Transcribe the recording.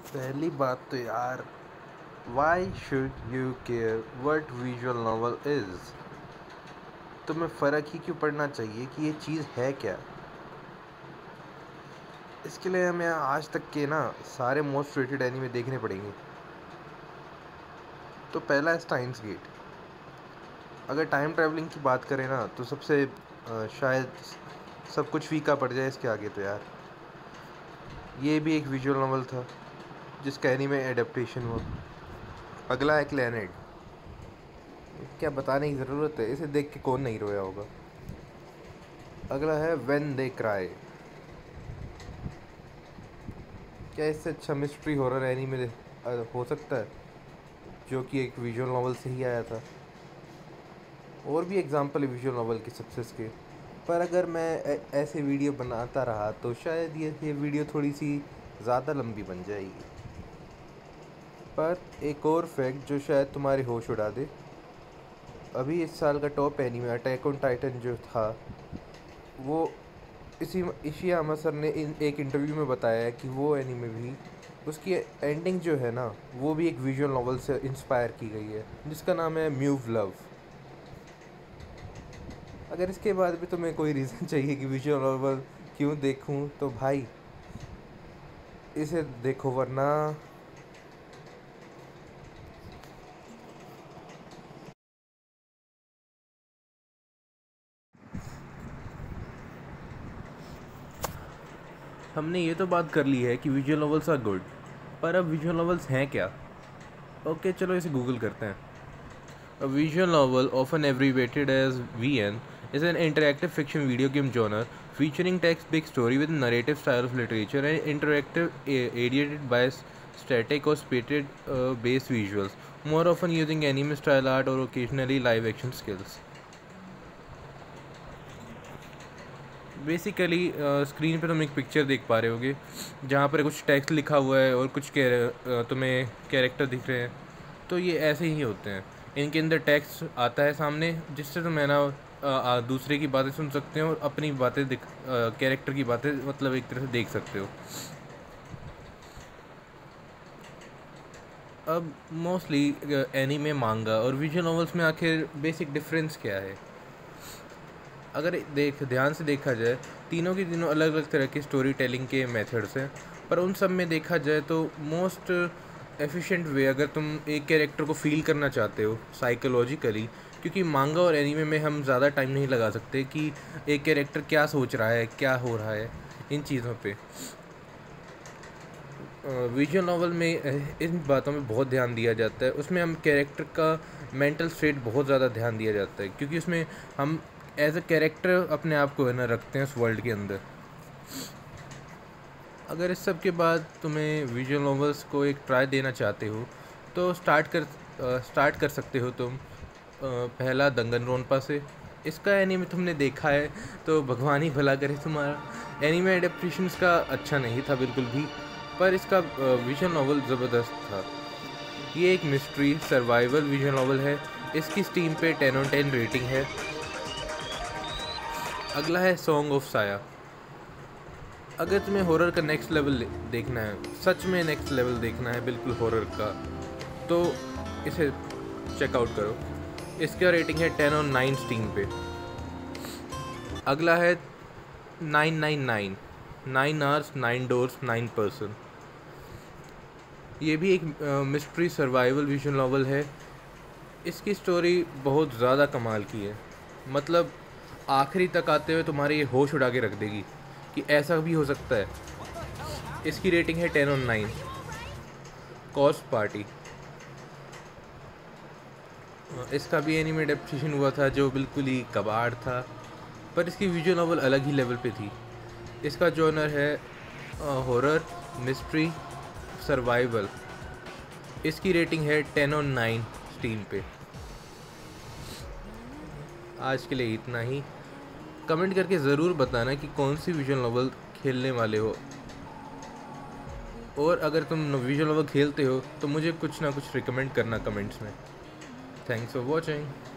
पहली बात तो यार, why should you care what visual novel is. तुम्हें फ़र्क ही क्यों पड़ना चाहिए कि ये चीज़ है क्या। इसके लिए हमें आज तक के ना सारे मोस्ट रेटेड एनीमे देखने पड़ेंगे। तो पहला है स्टाइन्स गेट। अगर टाइम ट्रैवलिंग की बात करें ना तो सबसे शायद सब कुछ फीका पड़ जाए इसके आगे। तो यार ये भी एक विजुअल नावल था जिसका एनीमे एडेप्टेशन हुआ। अगला है क्लैनेड। क्या बताने की ज़रूरत है, इसे देख के कौन नहीं रोया होगा। अगला है व्हेन दे क्राई। क्या इससे अच्छा मिस्ट्री हॉरर एनीमे हो सकता है जो कि एक विजुअल नॉवल से ही आया था। और भी एग्जांपल है विजुअल नॉवल के सक्सेस के, पर अगर मैं ऐसे वीडियो बनाता रहा तो शायद ये वीडियो थोड़ी सी ज़्यादा लंबी बन जाएगी। पर एक और फैक्ट जो शायद तुम्हारे होश उड़ा दे, अभी इस साल का top anime Attack on Titan जो था वो इशियामा सर ने एक इंटरव्यू में बताया है कि वो एनीमे भी उसकी एंडिंग जो है ना वो भी एक विजुअल नॉवल से इंस्पायर की गई है जिसका नाम है म्यूव लव। अगर इसके बाद भी तुम्हें कोई रीज़न चाहिए कि विजुअल नॉवल क्यों देखूं तो भाई इसे देखो, वरना हमने ये तो बात कर ली है कि विजुअल नॉवेल्स आर गुड, पर अब विजुअल नॉवेल्स हैं क्या। ओके चलो इसे गूगल करते हैं। A visual novel, often abbreviated as VN, is an interactive fiction video game genre featuring text-based story with a narrative style of literature and interactive aided by static or spirited-based visuals, more often using anime-style art or occasionally live-action skills. Basically screen पे तुम एक picture देख पा रहे होगे जहाँ पर कुछ टेक्स्ट लिखा हुआ है और कुछ तुम्हें कैरेक्टर दिख रहे हैं। तो ये ऐसे ही होते हैं, इनके अंदर टेक्स्ट आता है सामने जिससे तुम है ना दूसरे की बातें सुन सकते हो और अपनी बातें कैरेक्टर की बातें मतलब एक तरह से देख सकते हो। अब मोस्टली एनीमे, मांगा और विजुअल नॉवेल्स में आखिर बेसिक डिफरेंस क्या है। अगर ध्यान से देखा जाए तीनों की तीनों अलग अलग तरह के स्टोरी टेलिंग के मेथड्स हैं, पर उन सब में देखा जाए तो मोस्ट एफिशिएंट वे अगर तुम एक कैरेक्टर को फील करना चाहते हो साइकोलॉजिकली, क्योंकि मांगा और एनीमे में हम ज़्यादा टाइम नहीं लगा सकते कि एक कैरेक्टर क्या सोच रहा है, क्या हो रहा है, इन चीज़ों पे। विजुअल नॉवल में इन बातों में बहुत ध्यान दिया जाता है, उसमें हम कैरेक्टर का मेंटल स्टेट बहुत ज़्यादा ध्यान दिया जाता है, क्योंकि उसमें हम एज अ कैरेक्टर अपने आप को है ना रखते हैं उस वर्ल्ड के अंदर। अगर इस सब के बाद तुम्हें विजुअल नॉवेल्स को एक ट्राई देना चाहते हो तो स्टार्ट कर सकते हो तुम पहला दंगनरोनपा से। इसका एनीमे तुमने देखा है तो भगवान ही भला करे तुम्हारा। एनीमे एडेप्टेशन इसका अच्छा नहीं था बिल्कुल भी, पर इसका विजुअल नॉवल ज़बरदस्त था। ये एक मिस्ट्री सर्वाइवल विजुअल नॉवल है। इसकी स्टीम पे 10/10 रेटिंग है। अगला है सॉन्ग ऑफ साया। अगर तुम्हें हॉरर का नेक्स्ट लेवल देखना है, सच में नेक्स्ट लेवल देखना है बिल्कुल हॉरर का, तो इसे चेकआउट करो। इसका रेटिंग है 10/9 स्टीम पे। अगला है 999, 9 आवर्स 9 डोर्स 9 पर्सन। ये भी एक मिस्ट्री सर्वाइवल विजुअल नॉवल है। इसकी स्टोरी बहुत ज़्यादा कमाल की है, मतलब आखिरी तक आते हुए तुम्हारे ये होश उड़ा के रख देगी कि ऐसा भी हो सकता है। इसकी रेटिंग है 10/9। कॉस्ट पार्टी, इसका भी एनीमे एडेप्टेशन हुआ था जो बिल्कुल ही कबाड़ था, पर इसकी विजुअल नॉवल अलग ही लेवल पे थी। इसका जॉनर है हॉरर मिस्ट्री सर्वाइवल। इसकी रेटिंग है 10/9 स्टीम पे। आज के लिए इतना ही। कमेंट करके ज़रूर बताना कि कौन सी विजुअल नॉवल खेलने वाले हो, और अगर तुम विजुअल नॉवल खेलते हो तो मुझे कुछ ना कुछ रिकमेंड करना कमेंट्स में। Thanks for watching.